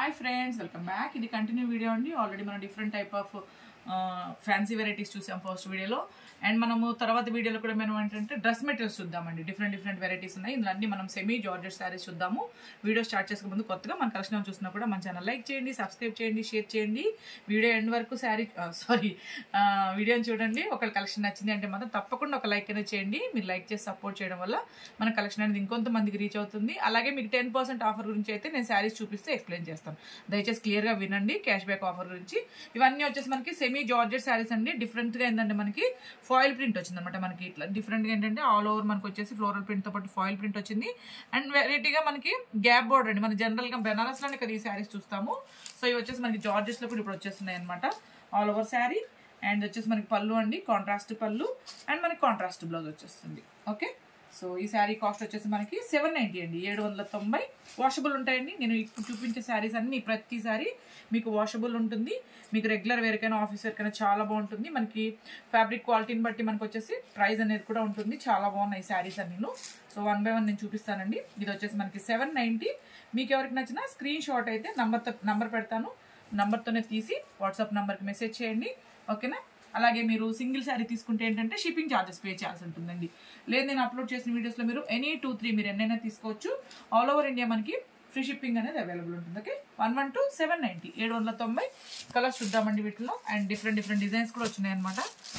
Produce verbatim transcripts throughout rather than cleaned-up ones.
Hi friends, welcome back. This is a continue video and already మనం different type of uh, fancy varieties చూసాం first వీడియోలో. And మనము తర్వాత వీడియోలో కూడా మనం ఏంటంటే డ్రెస్ మెటీరియల్స్ చూద్దామండి. డిఫరెంట్ డిఫరెంట్ వెరైటీస్ ఉన్నాయి. ఇందులో అన్ని మనం సెమీ జార్జెట్ సారీస్ చూద్దాము. వీడియో స్టార్ట్ చేసుకునే ముందు కొత్తగా మన కలెక్షన్ చూసినా కూడా మన ఛానల్ లైక్ చేయండి, సబ్స్క్రైబ్ చేయండి, షేర్ చేయండి. వీడియో ఎండ్ వరకు శారీ సారీ వీడియోని చూడండి. ఒకవేళ కలెక్షన్ నచ్చింది అంటే మాత్రం తప్పకుండా ఒక లైక్ అనేది చేయండి. మీరు లైక్ చేసి సపోర్ట్ చేయడం వల్ల మన కలెక్షన్ అనేది ఇంకొంతమందికి రీచ్ అవుతుంది. అలాగే మీకు టెన్ పర్సెంట్ ఆఫర్ గురించి అయితే నేను శారీస్ చూపిస్తే ఎక్స్ప్లెయిన్ చేస్తాను. దయచేసి క్లియర్గా వినండి. క్యాష్ బ్యాక్ ఆఫర్ గురించి ఇవన్నీ వచ్చేసి మనకి సెమీ జార్జెట్ శారీస్ అండి. డిఫరెంట్గా ఏంటంటే మనకి ఫాయిల్ ప్రింట్ వచ్చింది అనమాట. మనకి ఇట్లా డిఫరెంట్గా ఏంటంటే ఆల్ ఓవర్ మనకి వచ్చేసి ఫ్లోరల్ ప్రింట్తో పాటు ఫాయిల్ ప్రింట్ వచ్చింది. అండ్ వెరైటీగా మనకి గ్యాప్ బోర్డర్ అండి. మన జనరల్గా బెనారస్లోనే కదా ఈ శారీస్ చూస్తాము. సో ఇవి వచ్చేసి మనకి జార్జెట్స్లో కూడా ఇప్పుడు వచ్చేస్తున్నాయి అనమాట. ఆల్ ఓవర్ శారీ అండ్ వచ్చేసి మనకి పళ్ళు అండి, కాంట్రాస్ట్ పళ్ళు అండ్ మనకి కాంట్రాస్ట్ బ్లౌజ్ వచ్చేస్తుంది. ఓకే, సో ఈ శారీ కాస్ట్ వచ్చేసి మనకి సెవెన్ నైంటీ అండి, ఏడు వందల తొంభై. వాషబుల్ ఉంటాయండి. నేను ఇప్పుడు చూపించే శారీస్ అన్ని ప్రతి శారీ మీకు వాషబుల్ ఉంటుంది. మీకు రెగ్యులర్ వేర్కైనా ఆఫీస్ వేర్కైనా చాలా బాగుంటుంది. మనకి ఫ్యాబ్రిక్ క్వాలిటీని బట్టి మనకు వచ్చేసి ప్రైస్ అనేది కూడా ఉంటుంది. చాలా బాగున్నాయి ఈ శారీస్ అన్ని. సో వన్ బై వన్ నేను చూపిస్తానండి. ఇది వచ్చేసి మనకి సెవెన్ నైంటీ. మీకు ఎవరికి నచ్చినా స్క్రీన్ షాట్ అయితే నంబర్తో నంబర్ పెడతాను, నంబర్తోనే తీసి వాట్సాప్ నెంబర్కి మెసేజ్ చేయండి. ఓకేనా? అలాగే మీరు సింగిల్ శారీ తీసుకుంటే ఏంటంటే షిప్పింగ్ ఛార్జెస్ పే చేయాల్సి ఉంటుందండి. లేదు నేను అప్లోడ్ చేసిన వీడియోస్లో మీరు ఎనీ టూ త్రీ మీరు ఎన్నైనా తీసుకోవచ్చు. ఆల్ ఓవర్ ఇండియా మనకి ఫ్రీ షిప్పింగ్ అనేది అవైలబుల్ ఉంటుంది. Okay, one one two seven ninety, ఏడు వందల తొంభై. కలర్స్ చూద్దామండి వీటిలో. అండ్ డిఫరెంట్ డిఫరెంట్ డిజైన్స్ కూడా వచ్చినాయి అనమాట.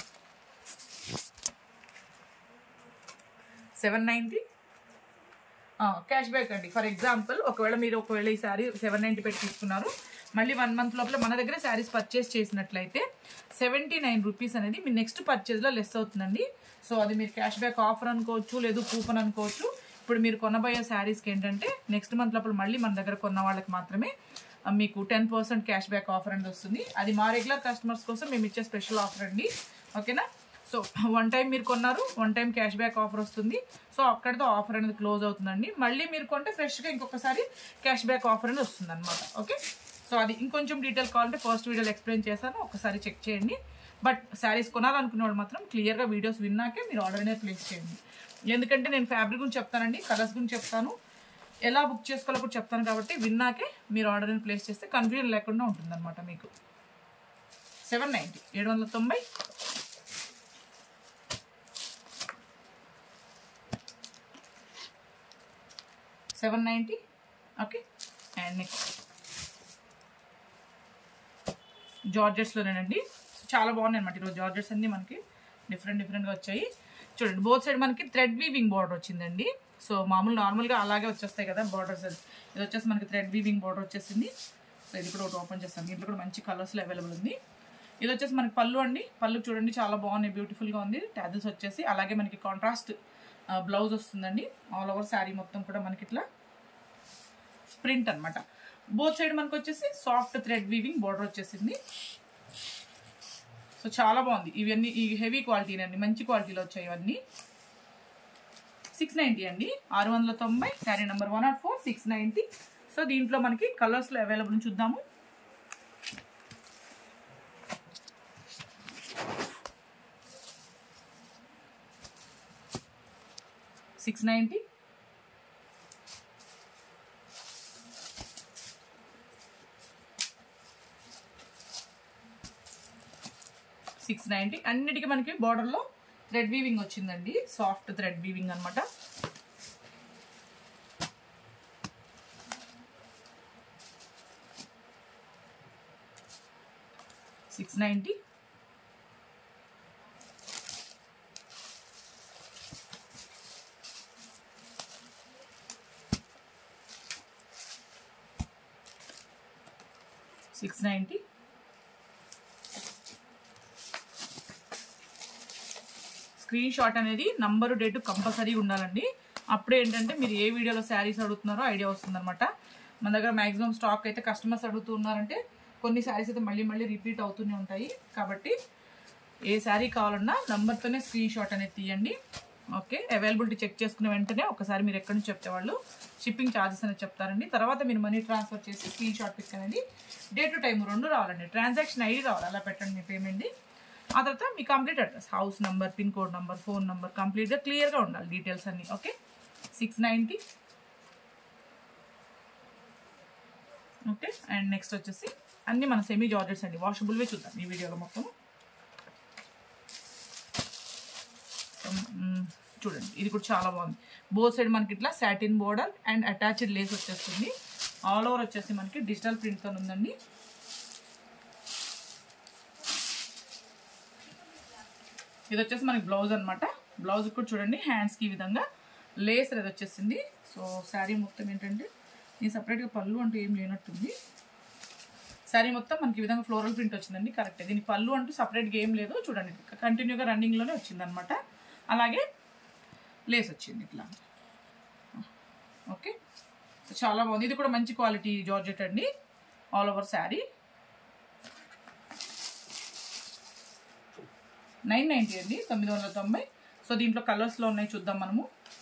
సెవెన్ నైంటీ క్యాష్ బ్యాక్ అండి. ఫర్ ఎగ్జాంపుల్ ఒకవేళ మీరు ఒకవేళ ఈ శారీ సెవెన్ నైంటీ పెట్టి తీసుకున్నారు, మళ్ళీ వన్ మంత్ లోపల మన దగ్గర శారీస్ పర్చేస్ చేసినట్లయితే సెవెంటీ నైన్ రూపీస్ అనేది మీ నెక్స్ట్ పర్చేజ్లో లెస్ అవుతుందండి. సో అది మీరు క్యాష్ బ్యాక్ ఆఫర్ అనుకోవచ్చు, లేదు కూపన్ అనుకోవచ్చు. ఇప్పుడు మీరు కొనబోయే శారీస్కి ఏంటంటే నెక్స్ట్ మంత్ లోపల మళ్ళీ మన దగ్గర కొన్న వాళ్ళకి మాత్రమే మీకు ten percent cash back offer అనేది వస్తుంది. అది మా రెగ్యులర్ కస్టమర్స్ కోసం మేము ఇచ్చే స్పెషల్ ఆఫర్ అండి. ఓకేనా? సో వన్ టైం మీరు కొన్నారు, one time cash back offer వస్తుంది. సో అక్కడితో ఆఫర్ అనేది క్లోజ్ అవుతుందండి. మళ్ళీ మీరు కొంటే ఫ్రెష్గా ఇంకొకసారి క్యాష్ బ్యాక్ ఆఫర్ అనేది వస్తుంది అనమాట. ఓకే, సో అది ఇంకొంచెం డీటెయిల్ కావాలంటే ఫస్ట్ వీడియోలో ఎక్స్ప్లెయిన్ చేశాను, ఒకసారి చెక్ చేయండి. బట్ శారీస్ కొనాలనుకునే వాళ్ళు మాత్రం క్లియర్గా వీడియోస్ విన్నాకే మీరు ఆర్డర్ అనేది ప్లేస్ చేయండి. ఎందుకంటే నేను ఫ్యాబ్రిక్ గురించి చెప్తానండి, కలర్స్ గురించి చెప్తాను, ఎలా బుక్ చేసుకోవాలో కూడా చెప్తాను. కాబట్టి విన్నాకే మీరు ఆర్డర్ అనేది ప్లేస్ చేస్తే కన్ఫ్యూజన్ లేకుండా ఉంటుందన్నమాట మీకు. సెవెన్ నైంటీ, ఏడు వందల తొంభై. Seven ninety. Okay, and next జార్జెట్స్లోనేనండి. చాలా బాగున్నాయి అనమాట ఈరోజు జార్జెట్స్ అన్ని మనకి డిఫరెంట్ డిఫరెంట్గా వచ్చాయి. చూడండి, బోత్ సైడ్ మనకి థ్రెడ్ వీవింగ్ బార్డర్ వచ్చిందండి. సో మామూలు నార్మల్గా అలాగే వచ్చేస్తాయి కదా బార్డర్స్. ఇది వచ్చేసి మనకి థ్రెడ్ వీవింగ్ బార్డర్ వచ్చేసింది. సో ఇది కూడా ఒకటి ఓపెన్ చేస్తాను. దీంట్లో కూడా మంచి కలర్స్లో అవైలబుల్ ఉంది. ఇది వచ్చేసి మనకి పళ్ళు అండి. పళ్ళు చూడండి చాలా బాగున్నాయి, బ్యూటిఫుల్గా ఉంది. టాజిల్స్ వచ్చేసి అలాగే మనకి కాంట్రాస్ట్ బ్లౌజ్ వస్తుందండి. ఆల్ ఓవర్ శారీ మొత్తం కూడా మనకి ఇట్లా ప్రింట్ అనమాట. బోత్ సైడ్ మనకు వచ్చేసి సాఫ్ట్ థ్రెడ్ వీవింగ్ బార్డర్ వచ్చేసింది. సో చాలా బాగుంది. ఇవన్నీ ఈ హెవీ క్వాలిటీ అండి, మంచి క్వాలిటీలో వచ్చాయి ఇవన్నీ. సిక్స్ నైంటీ అండి, ఆరు వందల తొంభై. Sari number one nought four, six ninety. So దీంట్లో మనకి కలర్స్లో అవైలబుల్ చూద్దాము. Six ninety, six ninety. అన్నిటికీ మనకి బార్డర్లో థ్రెడ్ వీవింగ్ వచ్చిందండి, సాఫ్ట్ థ్రెడ్ వీవింగ్ అనమాట. Six ninety. Six ninety. Screen shot అనేది నంబరు డేటు కంపల్సరీ ఉండాలండి. అప్పుడే ఏంటంటే మీరు ఏ వీడియోలో శారీస్ అడుగుతున్నారో ఐడియా వస్తుందన్నమాట. మన దగ్గర మ్యాక్సిమం స్టాక్ అయితే కస్టమర్స్ అడుగుతున్నారంటే కొన్ని శారీస్ అయితే మళ్ళీ మళ్ళీ రిపీట్ అవుతూనే ఉంటాయి. కాబట్టి ఏ శారీ కావాలన్నా నంబర్తోనే స్క్రీన్ షాట్ అనేది తీయండి. ఓకే, అవైలబిలిటీ చెక్ చేసుకునే వెంటనే ఒకసారి మీరు ఎక్కడి నుంచి చెప్తే వాళ్ళు షిప్పింగ్ ఛార్జెస్ అనేది చెప్తారండి. తర్వాత మీరు మనీ ట్రాన్స్ఫర్ చేసి స్క్రీన్ షాట్ పిక్ అనేది డే టు టైం రెండు రావాలండి. ట్రాన్సాక్షన్ ఐడి రావాలి, అలా పెట్టండి మీ పేమెంట్ది. ఆ తర్వాత మీ complete address, house number, pin code number, phone number కంప్లీట్గా క్లియర్గా ఉండాలి డీటెయిల్స్ అన్నీ. Okay, six ninety. Okay. And next వచ్చేసి అన్నీ మన సెమీ జార్జెట్స్ అండి, వాషబుల్వే చూద్దాం ఈ వీడియోలో మొత్తం. చూడండి ఇది కూడా చాలా బాగుంది. బోత్ సైడ్ మనకి ఇట్లా satin border and attached lace వచ్చేస్తుంది. ఆల్ ఓవర్ వచ్చేసి మనకి డిజిటల్ ప్రింట్తో ఉందండి. ఇది వచ్చేసి మనకి బ్లౌజ్ అనమాట. బ్లౌజ్ కూడా చూడండి హ్యాండ్స్కి ఈ విధంగా లేస్ అనేది వచ్చేసింది. సో శారీ మొత్తం ఏంటంటే నేను సపరేట్గా పళ్ళు అంటూ ఏం లేనట్టుంది. శారీ మొత్తం మనకి ఈ విధంగా ఫ్లోరల్ ప్రింట్ వచ్చిందండి. కరెక్ట్, దీని పళ్ళు అంటూ సపరేట్గా ఏం లేదు. చూడండి కంటిన్యూగా రన్నింగ్లోనే వచ్చింది అనమాట. అలాగే లేస్ వచ్చింది ఇట్లా. ఓకే, చాలా బాగుంది. ఇది కూడా మంచి క్వాలిటీ జార్జెట్ అండి. All over sari nine ninety అండి, తొమ్మిది వందల తొంభై. సో దీంట్లో కలర్స్లో ఉన్నాయి, చూద్దాం మనము.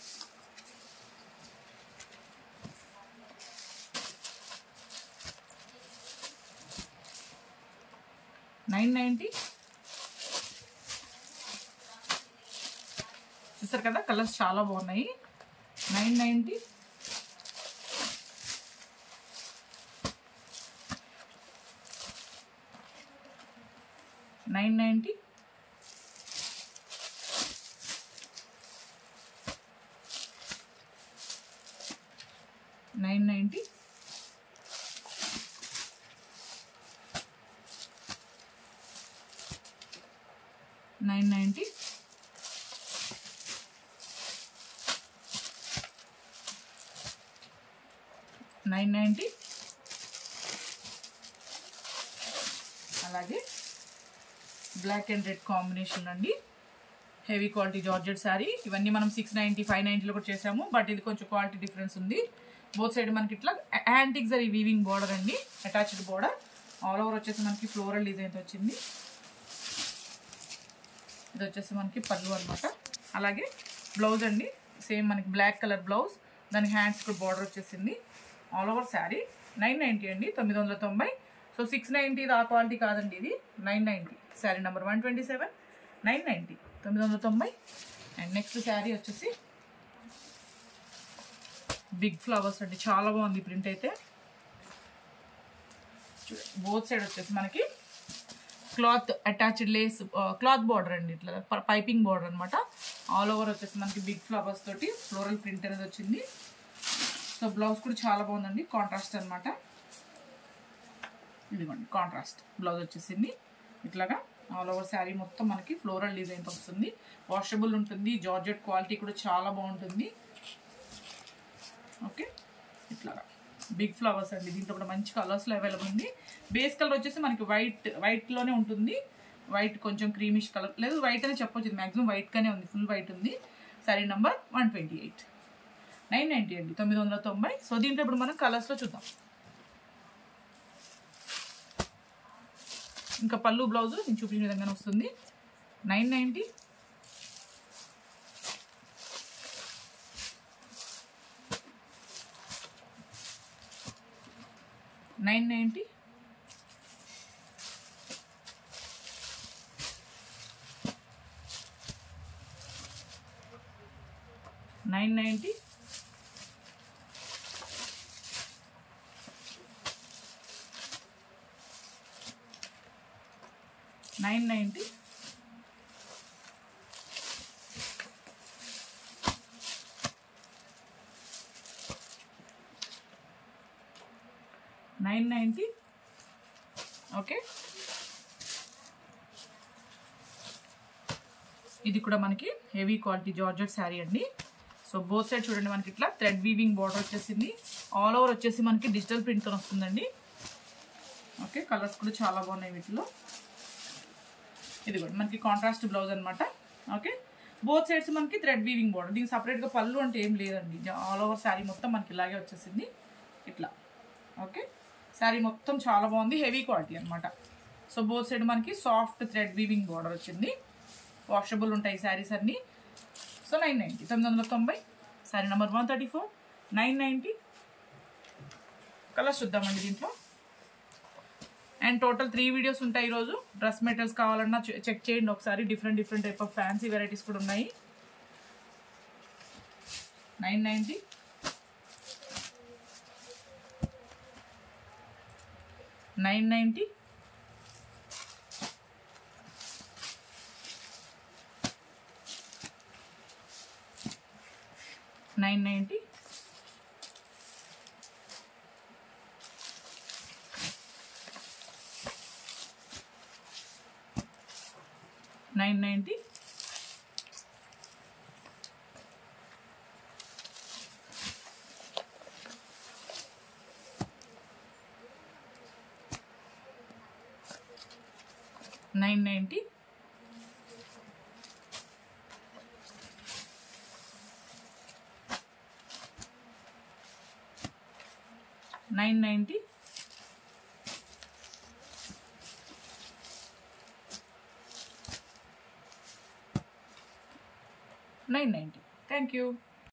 నైన్ నైంటీ చూసారు కదా, కలర్స్ చాలా బాగున్నాయి. Nine ninety nine ninety nine ninety nine ninety nine ninety అలాగే బ్లాక్ అండ్ రెడ్ కాంబినేషన్ అండి. Heavy quality georgette sari. ఇవన్నీ మనం సిక్స్ నైంటీ ఫైవ్ నైంటీలో కూడా చేసాము, బట్ ఇది కొంచెం క్వాలిటీ డిఫరెన్స్ ఉంది. బోత్ సైడ్ మనకి ఇట్లా యాంటిక్ జరీ వీవింగ్ బోర్డర్ అండి, అటాచ్డ్ బోర్డర్. ఆల్ ఓవర్ వచ్చేసి మనకి ఫ్లోరల్ డిజైన్తో వచ్చింది. ఇది వచ్చేసి మనకి పళ్ళు అనమాట. అలాగే బ్లౌజ్ అండి, సేమ్ మనకి బ్లాక్ కలర్ బ్లౌజ్, దానికి హ్యాండ్స్ కూడా బార్డర్ వచ్చేసింది. All over sari nine ninety అండి, తొమ్మిది వందల తొంభై. సో సిక్స్ నైంటీ ఆ క్వాలిటీ కాదండి, ఇది nine ninety. Sari number one twenty seven nine ninety తొమ్మిది వందల తొంభై. అండ్ నెక్స్ట్ శారీ వచ్చేసి బిగ్ ఫ్లవర్స్ అండి, చాలా బాగుంది ప్రింట్ అయితే. బోత్ సైడ్ వచ్చేసి మనకి cloth attached lace cloth border అండి, ఇట్లా పైపింగ్ బార్డర్ అనమాట. ఆల్ ఓవర్ వచ్చేసి మనకి బిగ్ ఫ్లవర్స్ తోటి ఫ్లోరల్ ప్రింట్ అనేది వచ్చింది. సో బ్లౌజ్ కూడా చాలా బాగుందండి, కాంట్రాస్ట్ అనమాట. ఇదిగోండి కాంట్రాస్ట్ బ్లౌజ్ వచ్చేసింది ఇట్లాగా. ఆల్ ఓవర్ శారీ మొత్తం మనకి ఫ్లోరల్ డిజైన్ వస్తుంది. వాషబుల్ ఉంటుంది, జార్జెట్ క్వాలిటీ కూడా చాలా బాగుంటుంది. ఓకే, ఇట్లాగా బిగ్ ఫ్లవర్స్ అండి. దీంట్లో కూడా మంచి కలర్స్లో అవైలబుల్ ఉంది. బేస్ కలర్ వచ్చేసి మనకి వైట్ వైట్లోనే ఉంటుంది. వైట్ కొంచెం క్రీమిష్ కలర్, లేదు వైట్ అనే చెప్పొచ్చు, మ్యాక్సిమం వైట్గానే ఉంది, ఫుల్ వైట్ ఉంది. Sari number one twenty eight nine ninety అండి, తొమ్మిది వందల తొంభై. సో దీంట్లో ఇప్పుడు మనం కలర్స్లో చూద్దాం. ఇంకా పళ్ళు బ్లౌజు నేను చూపించిన విధంగానే వస్తుంది. Nine ninety nine ninety nine ninety nine ninety nine ninety okay. ఇది కూడా మనకి హెవీ క్వాలిటీ జార్జెట్ శారీ అండి. సో బోత్ సైడ్ చూడండి మనకి ఇట్లా థ్రెడ్ వీవింగ్ బార్డర్ వచ్చేసింది. ఆల్ ఓవర్ వచ్చేసి మనకి డిజిటల్ ప్రింట్తో వస్తుందండి. ఓకే, కలర్స్ కూడా చాలా బాగున్నాయి వీటిలో. ఇది కూడా మనకి కాంట్రాస్ట్ బ్లౌజ్ అనమాట. ఓకే, బోత్ సైడ్స్ మనకి థ్రెడ్ వీవింగ్ బార్డర్. దీనికి సపరేట్గా పళ్ళు అంటే ఏం లేదండి, ఆల్ ఓవర్ శారీ మొత్తం మనకి ఇలాగే వచ్చేసింది ఇట్లా. ఓకే, శారీ మొత్తం చాలా బాగుంది, హెవీ క్వాలిటీ అనమాట. సో బోత్ సైడ్ మనకి సాఫ్ట్ థ్రెడ్ వీవింగ్ బార్డర్ వచ్చింది. వాషబుల్ ఉంటాయి శారీస్ అన్నీ. సో నైన్ నైంటీ తొమ్మిది వందల తొంభై. Sari number one thirty four nine ninety. Colours చూద్దామండి దీంట్లో. అండ్ టోటల్ త్రీ వీడియోస్ ఉంటాయి ఈరోజు. డ్రెస్ మెటీరియల్స్ కావాలన్నా చెక్ చేయండి ఒకసారి. Different different type of fancy varieties కూడా ఉన్నాయి. Nine ninety nine ninety, nine ninety, nine ninety, nine ninety, nine ninety, nine ninety. Thank you.